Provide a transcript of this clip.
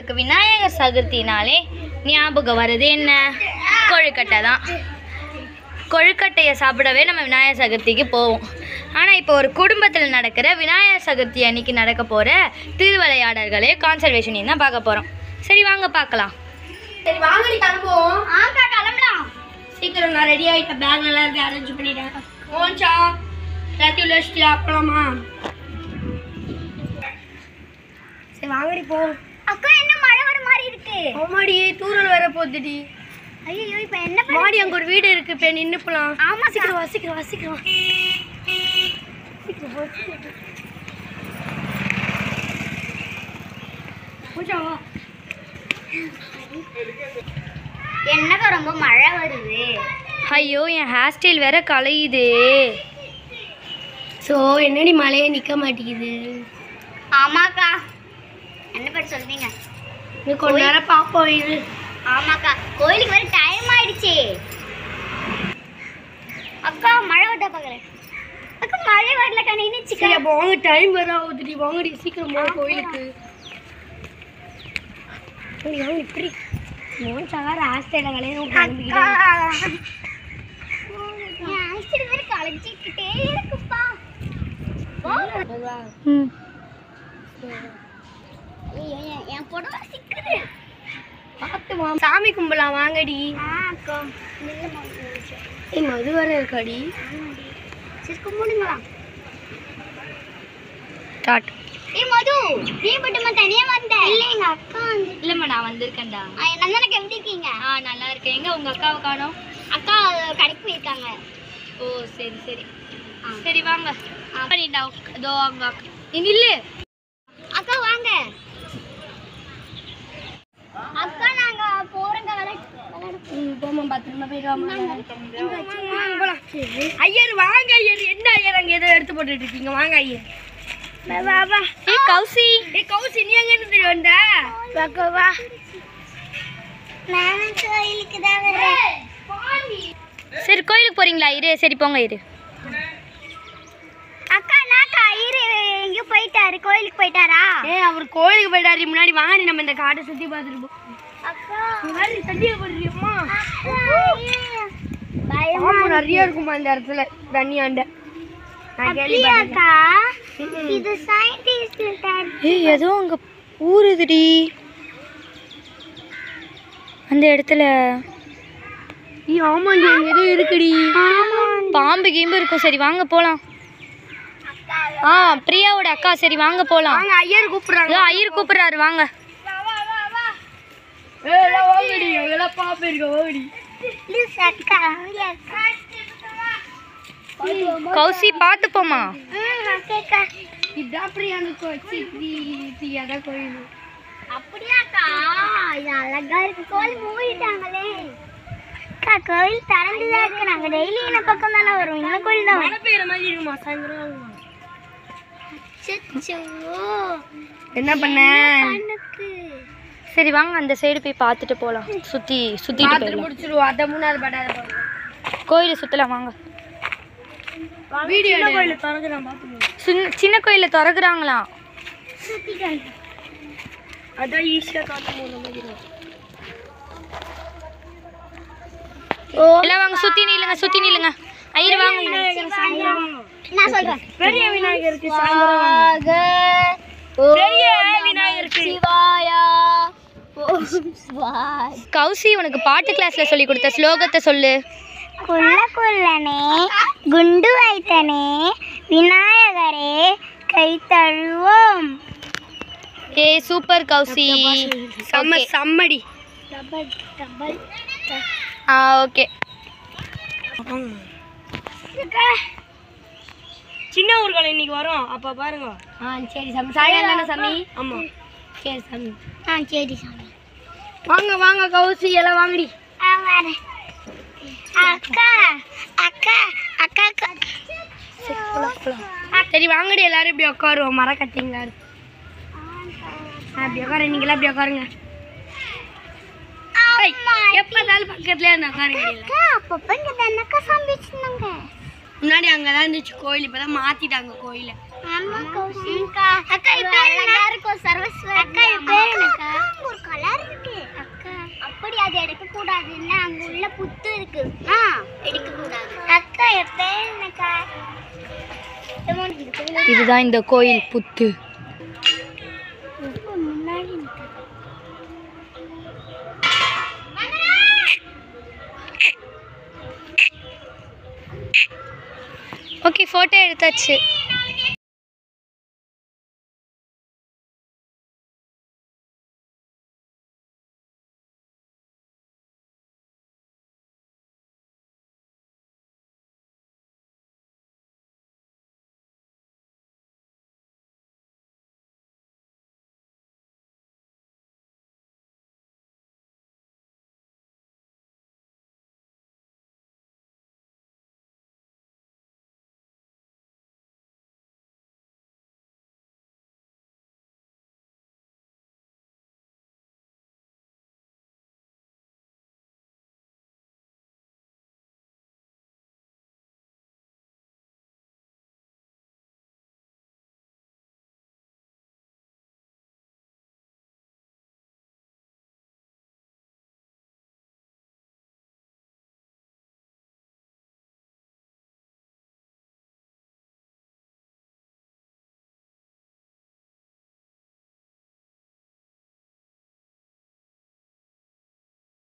உங்களுக்கு விநாயகர் சதுர்த்தினாலே ஞாபகம் வருது என்ன? கொழுக்கட்டை தான். கொழுக்கட்டையை சாப்பிடவே நம்ம விநாயகர் சதுர்த்திக்கு போவோம். ஆனால் இப்போ ஒரு குடும்பத்தில் நடக்கிற விநாயகர் சதுர்த்தி அன்னைக்கு நடக்க போகிற திருவிளையாடல்களே கான்சர்வேஷனையும் தான் பார்க்க போகிறோம். சரி வாங்க பார்க்கலாம். சரி வாங்கடி கிளம்புவோம். கிளம்பலாம். சீக்கிரம் நான் ரெடி ஆகிட்டேன். பேக் எல்லாம் இருக்கு, அரேஞ்ச் பண்ணிட்டேன். மோன்ச்சா எல்லாத்தையும் வச்சுட்டு அப்பலாமா? சரி வாங்கடி போ. அக்கா என்ன மழை வர மாதிரி இருக்கு? ஆமாடி, தூரல் வர போகுதுடி. ஐயோ இப்போ என்ன மாடி அங்கே ஒரு வீடு இருக்கு, இப்போ நின்று போகலாம். ஆமாம், சீக்கிரம் வா சீக்கிரம் வா சீக்கிரம் வா. என்னக்கா ரொம்ப மழை வருது? ஐயோ என் ஹேர் ஸ்டைல் வேற கலையுது. ஸோ என்னடி மழையே நிற்க மாட்டேங்குது? ஆமாக்கா, என்ன பேர் சொல்றீங்க? இன்னும் கொஞ்ச நேரம் பார்ப்போம் இது. ஆமாக்கா, கோயிலுக்கு வர டைம் ஆயிடுச்சு. அக்கா மழை வருதா பார்க்குறேன். அக்கா மழை வரலக்கா, நின்றுச்சுக்கா. சரி அப்போ வாங்க, டைம் வர ஆகுதுடி. வாங்கடி சீக்கிரம் போக கோயிலுக்கு. இப்படி மோன் சகார ஹாஸ்டலில் கலையும் கலைஞ்சிக்கிட்டே இருக்குப்பா. என் புடவை சிக்குது. பார்த்து சாமி கும்பலாம் வாங்கடி. மது வர இருக்காடி. சரி கும்பிடுங்களா? ஸ்டார்ட். ஏய் மது, நீ மட்டுமா தனியா வந்த? இல்ல எங்க அக்கா வந்து. இல்லம்மா நான் வந்திருக்கேன்டா. நந்தனக்கு எப்படி இருக்கீங்க? நல்லா இருக்கேன். எங்க உங்க அக்காவை காணோம்? அக்கா கடைக்கு போயிருக்காங்க. ஓ சரி சரி. சரி வாங்க. பண்ணிட்டா இதோ அங்க நில்லு. அக்கா வாங்க. அக்கா நாங்க போறங்க போமா, பத்திரமா போயிடுவாங்க. ஐயர் வாங்க. ஐயர் என்ன ஐயர் அங்கே ஏதோ எடுத்து போட்டுட்டு இருக்கீங்க? வாங்க ஐயர். வா வா. ஏய் கௌசி. ஏய் கௌசி, நீ எங்க இருந்து வந்த? வாங்க வா. நான் கோயிலுக்கு தான் வரேன். சரி கோயிலுக்கு போறீங்களா? இரு. சரி போங்க இரு. அக்கா நாக்கா இரு, எங்க போயிட்டாரு? கோயிலுக்கு போயிட்டாரா? ஏய் அவர் கோயிலுக்கு போயிட்டாரு. முன்னாடி வாங்க, நம்ம இந்த காட்டை சுத்தி பார்த்துட்டு போ. அக்கா முன்னாடி தண்ணியை போடுறியம்மா. பயமா நிறைய இருக்குமா இந்த இடத்துல தண்ணியாண்ட? அக்கா இது சயின்டிஸ்ட் டாட். ஏய் ஏதோ அங்க ஊறுதுடி அந்த இடத்துல. ஆமாண்டி, இங்க ஏதோ இருக்குடி. பாம்பு கீம்பு இருக்கும். சரி வாங்க போலாம். பிரியாவோட அக்கா. சரி வாங்க போலாம். வாங்க, ஐயர் கூப்பிடுறாங்க. ஐயர் கூப்பிடுறாரு வாங்க. எல்லாம் வாங்கடி, எல்லாம் பாப்பா இருக்க வாங்கடி. ப்ளீஸ் அக்கா. கௌசி பார்த்து போமா. ஓகேக்கா. இதான் பிரியானுக்கு வச்சு அதான் கோயில். அப்படியாக்கா? இது அழகா இருக்கு. கோயில் மூடிட்டாங்களே. அக்கா கோயில் திறந்துதான் இருக்கு. நாங்க டெய்லி இந்த பக்கம் தானே வருவோம். இந்த கோயில் தான். மழை பெய்யுற மாதிரி இருக்குமா? சாயந்தரம் என்ன பண்ண? சரி வாங்க அந்த சைடு போய் பார்த்துட்டு போலாம். சுத்திட்டு போயிடலாம். முடிச்சிடுவோம். அதை மூணாவது படாத கோயிலை சுத்தலாம் வாங்க. வீடியோ கோயில் திறக்கிறேன் பார்த்துக்கோங்க. சின்ன கோயில திறக்குறாங்களாம். அதான் ஈஸியாக காட்ட முடியும். எல்லாம் வாங்க, சுத்தி நில்லுங்க. ஐயர் வாங்க. நான் சொல்றேன். பெரிய விநாயகருக்கு சாயந்தரம் பெரிய விநாயகருக்கு சிவாயா. கௌசி உனக்கு பாட்டு கிளாஸ்ல சொல்லி கொடுத்த ஸ்லோகத்தை சொல்லு. குள்ள குள்ளனே குண்டு வைத்தனே விநாயகரே கை தழுவோம். சூப்பர் கௌசி. சம்மடி. ஓகே. சின்ன ஊர்களை இன்னைக்கு வரோம், அப்ப பாருங்க. சரி சாமி. சாயங்காலம் தானே சாமி? ஆமா சரி சாமி. சரி சாமி. வாங்க வாங்க கௌசி, எல்லாம் வாங்கடி. வரேன். அக்கா அக்கா அக்கா அக்கா. சரி வாங்கடி, எல்லாரும் இப்படி உட்காருவோம். மர கட்டிங்களா அப்படி உட்கார. நீங்களா அப்படி உட்காருங்க. எப்பதாலும் பக்கத்துல இருந்து உட்காருங்க. அப்பப்ப இங்க தானக்கா சாமி வச்சிருந்தாங்க. முன்னாடி அங்கதான் இருந்துச்சு கோயில், இப்பதான் மாத்திட்டாங்க கோயில. அக்கா இப்ப அழகா இருக்கும் சரஸ்வதி. அக்கா இப்ப என்னக்கா ஒரு கலர் இருக்கு அக்கா. அப்படி அது எடுக்க கூடாதுன்னா அங்க உள்ள புத்து இருக்கு. எடுக்க கூடாது அக்கா. எப்ப என்னக்கா இதுதான் இந்த கோயில் புத்து. முன்னாடி ஓகே, ஃபோட்டோ எடுத்தாச்சு.